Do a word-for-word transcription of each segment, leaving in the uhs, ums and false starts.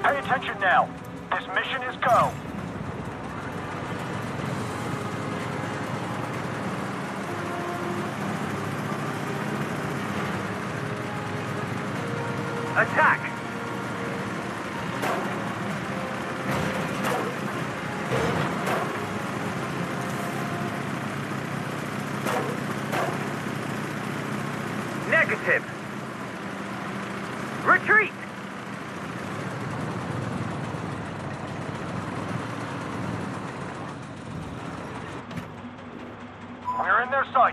Pay attention now. This mission is go. Attack! Negative! Retreat! We're in their sights.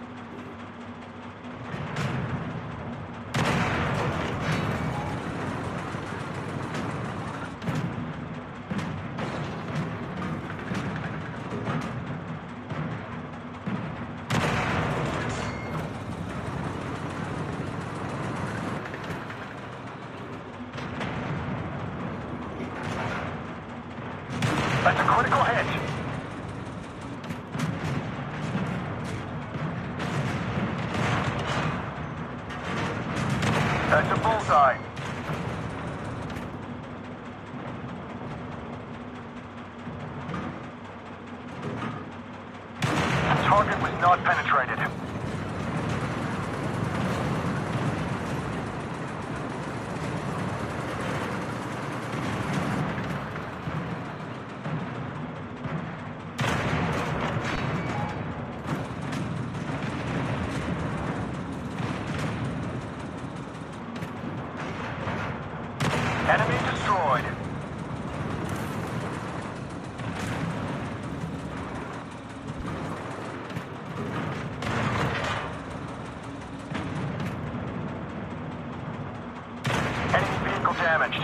That's a critical hit. That's a bullseye. The target was not penetrated. Enemy destroyed. Enemy vehicle damaged.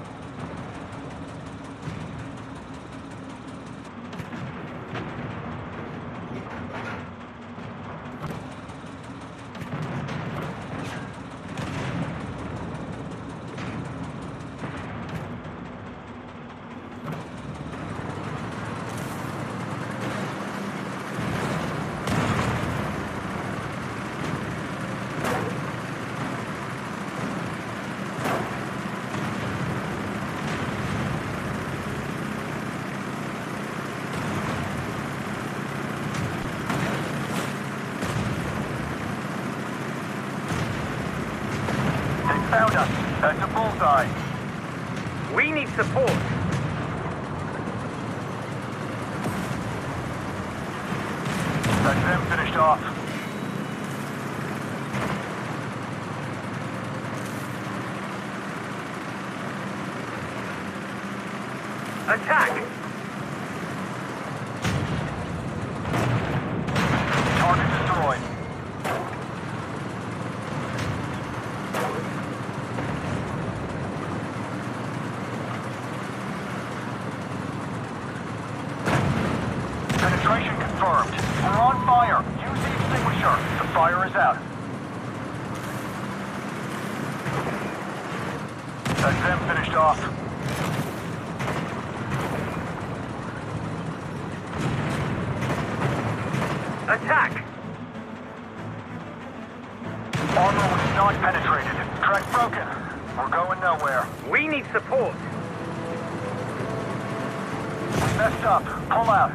Found us. That's a bullseye. We need support. That's them finished off. Attack! Target destroyed. Penetration confirmed. We're on fire. Use the extinguisher. The fire is out. That's them finished off. Attack! Armor was not penetrated. Track broken. We're going nowhere. We need support. We messed up. Pull out.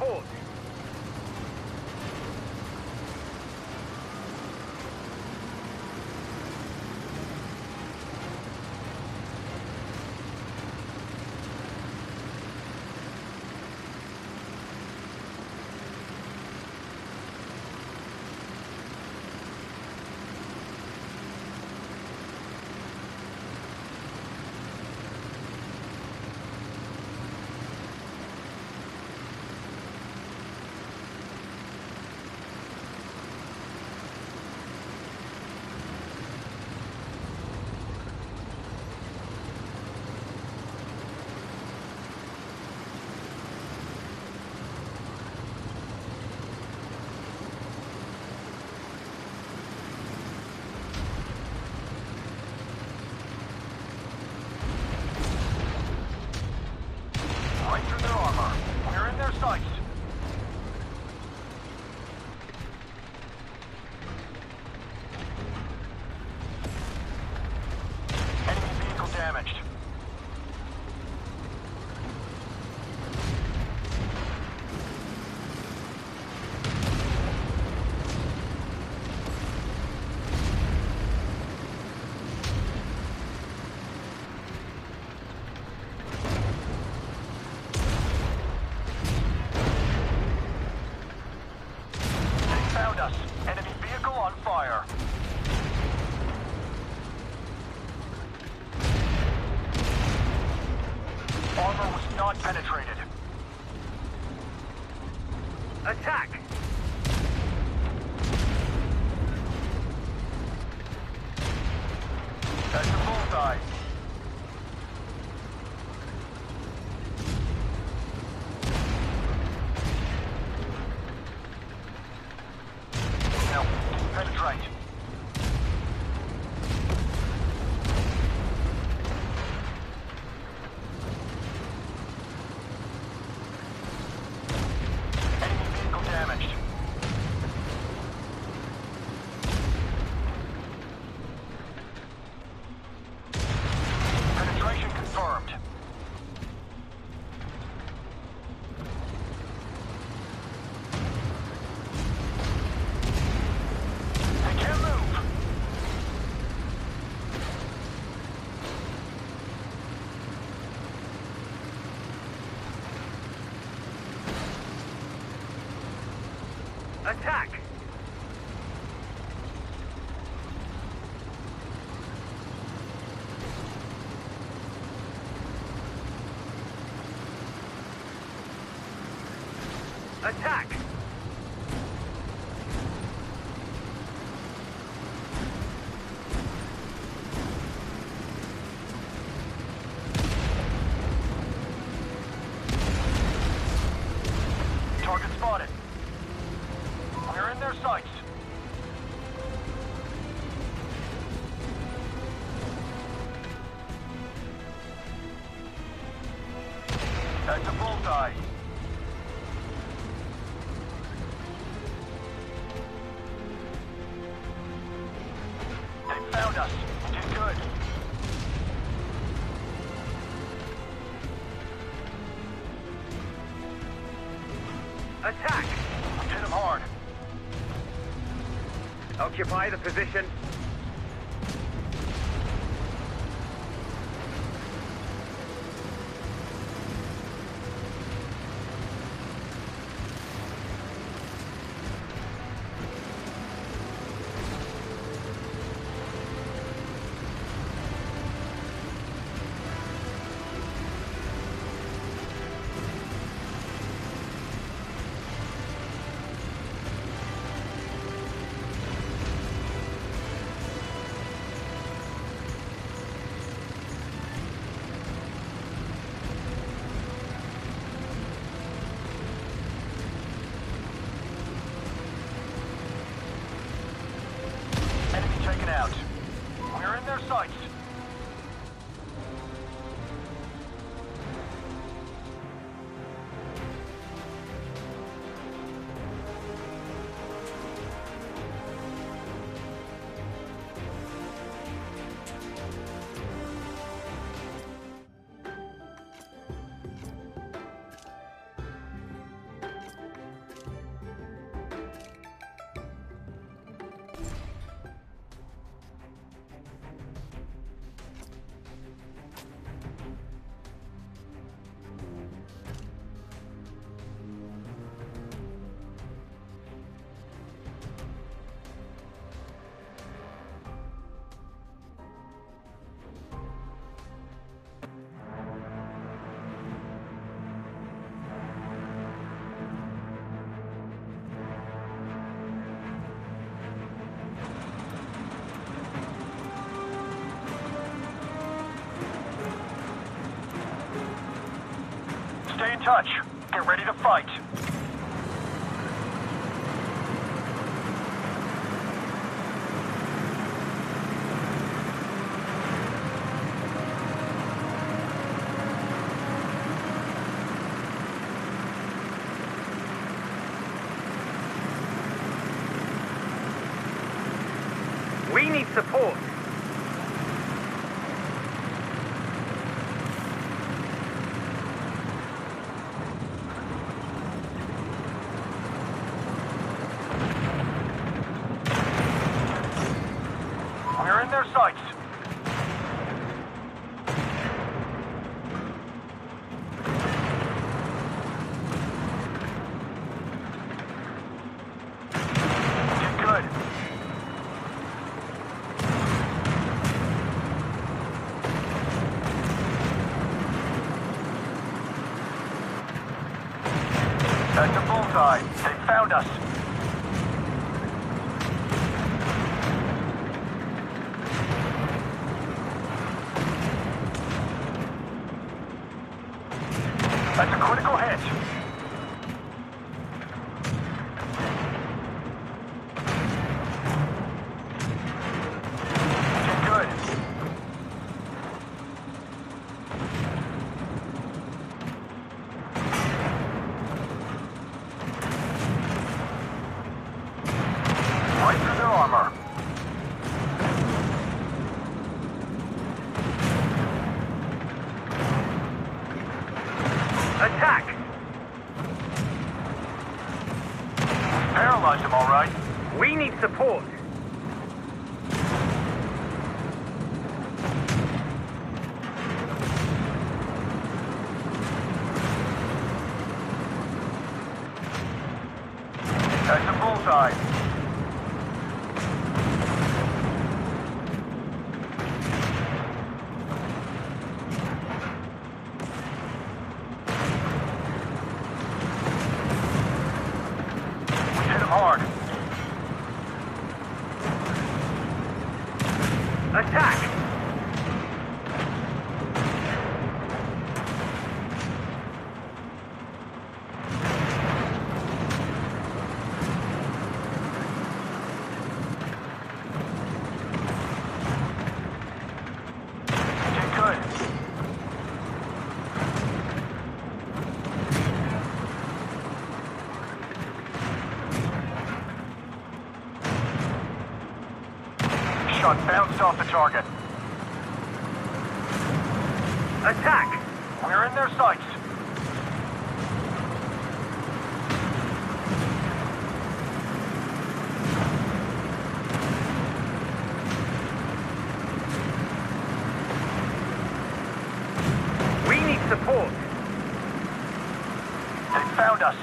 support. Right through their armor. We're in their sights. Enemy vehicle damaged. Found us. Enemy vehicle on fire. Armor was not penetrated. Attack! That's a bullseye. Now, penetrate. Enemy vehicle damaged. Penetration confirmed. They can't move. Attack! Attack! Target spotted. We're in their sights. That's a bullseye. They found us. We did good. Attack! Hit him hard. Occupy the position. in touch. Get ready to fight. We need support. We're in their sights. Get good. That's a bullseye. They found us. That's a critical hit. Get good. Right through their armor. Attack! Paralyzed them, all right. We need support. That's a bullseye. We hit him hard. Attack! Get good. Shot bounced off the target. Attack! We're in their sights. We need support. They found us.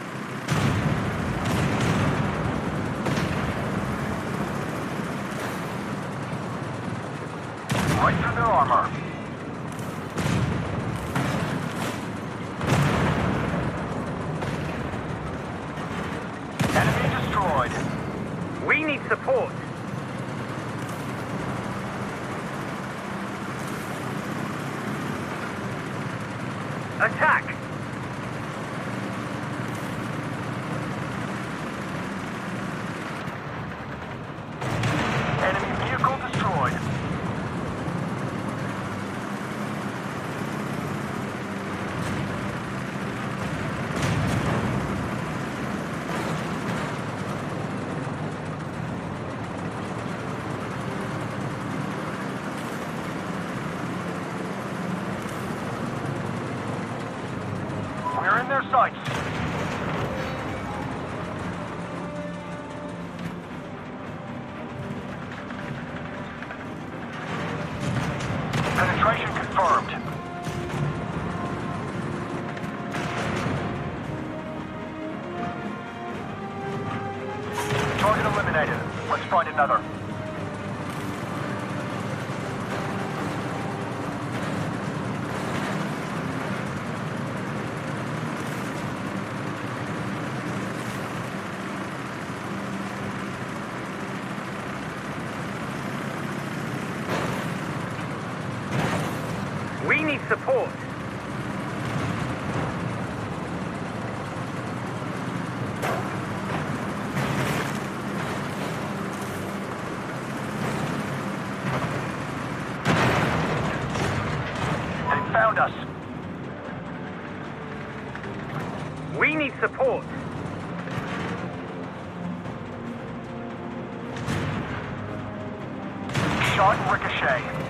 Right through their armor. Enemy destroyed. We need support. Attack! Enemy vehicle destroyed. We're in their sights. Penetration confirmed. Target eliminated. Let's find another. We need support. shot and ricochet.